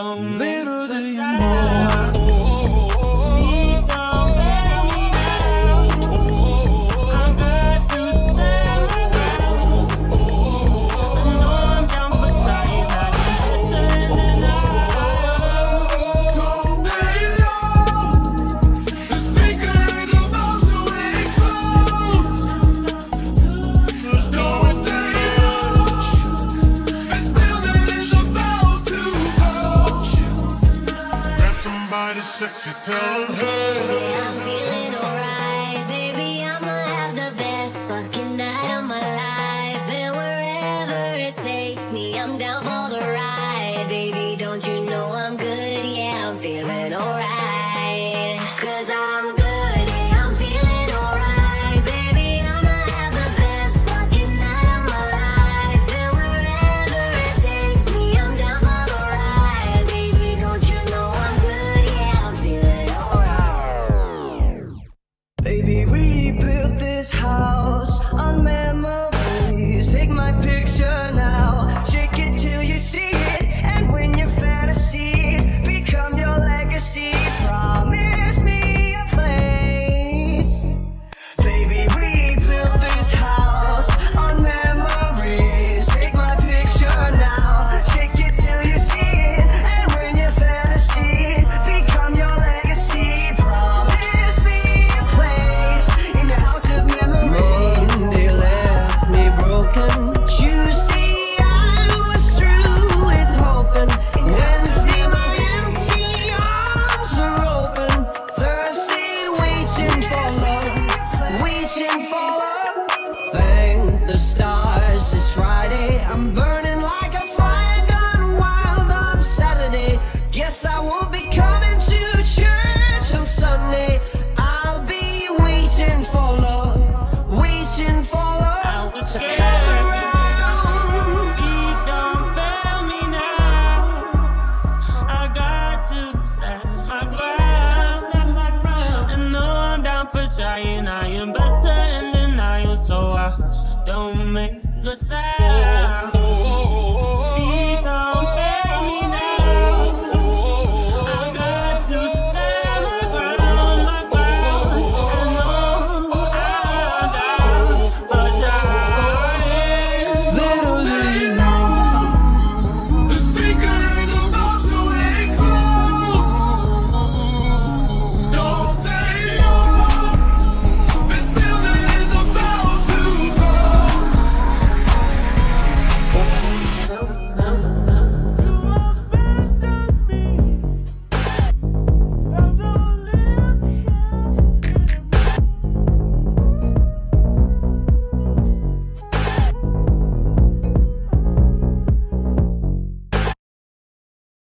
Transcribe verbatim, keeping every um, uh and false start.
don't Little do you know. Deep down, fail me now. I got to stand my ground. I know I'm down for trying. I can get in and out. Don't they know the speaker is about to explode? Don't they know this building is about to blow? Grab somebody sexy, tell them hey. I'm feeling alright, baby. I'ma have the best fucking night of my life. And wherever it takes me, I'm down for the ride. Baby, don't you know I'm good? Yeah, I'm feeling alright. Cause I'm good, yeah, I'm feeling alright. Baby, I'ma have the best fucking night of my life. And wherever it takes me, I'm down for the ride. Baby, don't you know I'm good? Yeah, I'm feeling alright. Baby, we built this house on memories. Take my picture now, shake it till you see it. And when your fantasies become your legacy, promise me a place. Baby, we built this house on memories. Take my picture now, shake it till you see it. And when your fantasies become your legacy, promise me a place in the house of memories. Monday left me broken. Tuesday I was through with hoping. Wednesday my empty arms were open. Thursday waiting for love, waiting for love. Thank the stars, it's Friday. I'm burning like a fire gone wild on Saturday. Guess I won't be coming to church on Sunday. I'll be waiting for love, waiting for love to come around. Deep down, fail me now. I got to stand my ground. And though I'm down for trying, I am better in denial, so I don't make a sound.